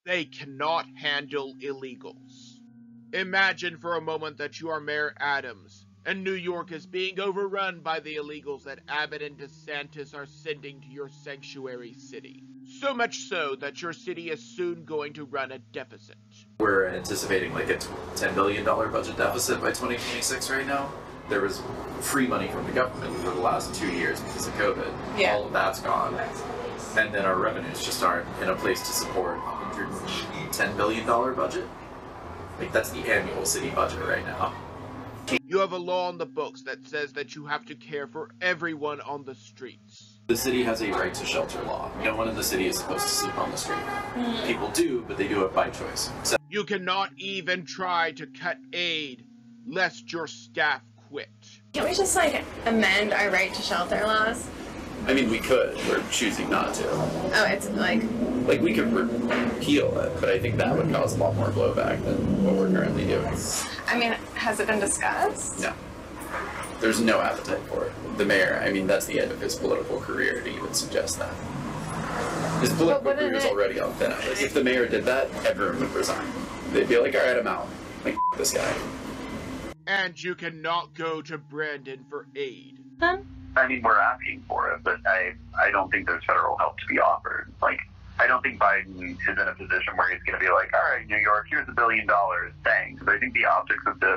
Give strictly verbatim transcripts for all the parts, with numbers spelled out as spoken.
They cannot handle illegals. Imagine for a moment that you are Mayor Adams, and New York is being overrun by the illegals that Abbott and DeSantis are sending to your sanctuary city. So much so that your city is soon going to run a deficit. We're anticipating like a ten billion dollars budget deficit by twenty twenty-six right now. There was free money from the government for the last two years because of COVID. Yeah. All of that's gone. And then our revenues just aren't in a place to support a one hundred ten billion dollars budget. Like, that's the annual city budget right now. You have a law on the books that says that you have to care for everyone on the streets. The city has a right to shelter law. No one in the city is supposed to sleep on the street. Mm. People do, but they do it by choice. So you cannot even try to cut aid, lest your staff quit. Can't we just, like, amend our right to shelter laws? I mean, we could. We're choosing not to. Oh, it's like... Like, we could repeal it, but I think that would cause a lot more blowback than what we're currently doing. I mean, has it been discussed? No. There's no appetite for it. The mayor, I mean, that's the end of his political career to even suggest that. His political career is already on thin ice. Like, if the mayor did that, everyone would resign. They'd be like, all right, I'm out. Like, f this guy. And you cannot go to Brandon for aid. Huh? I mean, we're asking for it, but I, I don't think there's federal help to be offered. Like, I don't think Biden is in a position where he's going to be like, all right, New York, here's a billion dollars, thanks. But I think the optics of this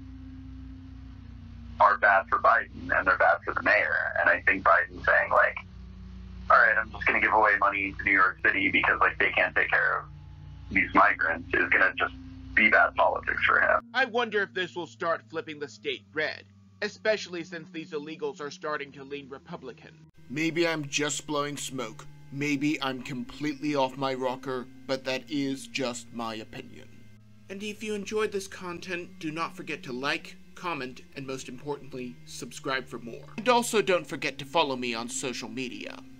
are bad for Biden, and they're bad for the mayor. And I think Biden's saying, like, all right, I'm just going to give away money to New York City because, like, they can't take care of these migrants is going to just be bad politics for him. I wonder if this will start flipping the state red, especially since these illegals are starting to lean Republican. Maybe I'm just blowing smoke. Maybe I'm completely off my rocker, but that is just my opinion. And if you enjoyed this content, do not forget to like, comment, and most importantly, subscribe for more. And also don't forget to follow me on social media.